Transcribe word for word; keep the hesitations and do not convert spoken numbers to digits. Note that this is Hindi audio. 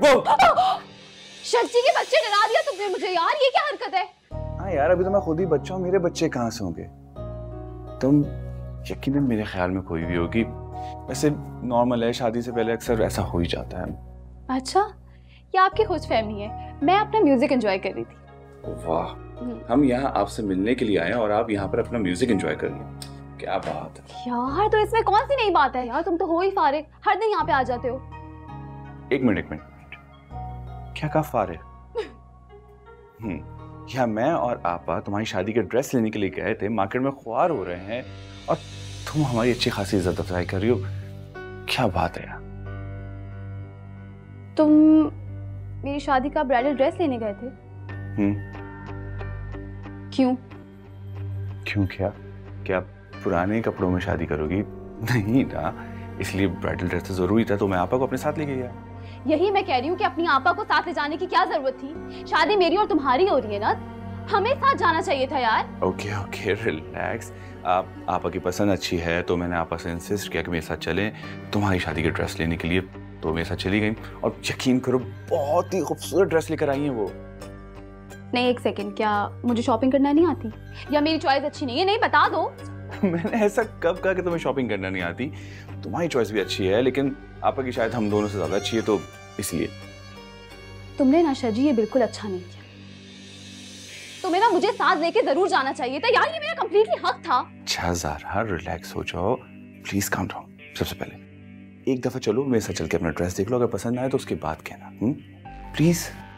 वो शर्जी के बच्चे डरा दिया तुमने मुझे यार, ये क्या हरकत है? हाँ यार, अभी तो मैं खुद ही बच्चा हूँ, मेरे बच्चे कहाँ से होंगे? तुम यकीनन मेरे ख्याल में कोई भी होगी। वैसे नॉर्मल है, शादी से पहले अक्सर ऐसा हो ही जाता है। अच्छा, ये आपकी खुशफहमी है, मैं अपना म्यूजिक एंजॉय कर रही थी। वाह, हम यहाँ आपसे मिलने के लिए आए हैं और आप यहाँ पर अपना म्यूजिक एंजॉय कर रही हैं, क्या बात है यार। तो इसमें कौन सी नई बात है यार, तुम तो हो ही फारिग, हर दिन यहाँ पे आ जाते हो। एक मिनट एक मिनट, क्या कहा फारिग? हम्म, यहाँ मैं और आपा तुम्हारी शादी के ड्रेस लेने के लिए गए थे, मार्केट में ख्वार हो रहे हैं और तुम हमारी अच्छी खासी इज्जत अफजाई कर रही हो, क्या बात है यार? तुम मेरी शादी का ब्राइडल ड्रेस लेने गए थे? हम्म, क्यों? क्यों क्या? क्या पुराने कपड़ों में शादी करोगी? नहीं ना, इसलिए ब्राइडल ड्रेस तो जरूरी था, तो मैं आपा को अपने साथ लेके गया। यही मैं कह रही हूँ कि अपनी आपा को साथ ले जाने की क्या जरूरत थी? शादी मेरी और तुम्हारी हो रही है ना, हमें साथ जाना चाहिए था यार। Okay okay relax. आप आपा की पसंद अच्छी है तो मैंने आपा से इंसिस्ट किया कि मेरे साथ चलें तुम्हारी शादी की ड्रेस लेने के लिए, तो मेरे साथ चली गई और यकीन करो बहुत ही खूबसूरत ड्रेस लेकर आई हैं वो। नहीं एक सेकंड, क्या मुझे शॉपिंग करना नहीं आती या मेरी चॉइस अच्छी नहीं है? नहीं बता दो। मैंने ऐसा कब कहा कि तुम्हें शॉपिंग करना नहीं आती? तुम्हारी चॉइस भी अच्छी है, लेकिन आपा की शायद हम दोनों से ज्यादा अच्छी है, तो इसलिए। तुमने ना शर्जी ये बिल्कुल अच्छा नहीं किया, तुम्हें ना मुझे साथ लेके जरूर जाना चाहिए था यार, ये मेरा कंप्लीटली हक था। अच्छा ज़ारा रिलैक्स हो जाओ, प्लीज काम डाउन। सबसे पहले एक दफा चलो मेरे साथ चल के अपना ड्रेस देख लो, अगर पसंद आए तो उसके बाद कहना। प्लीज।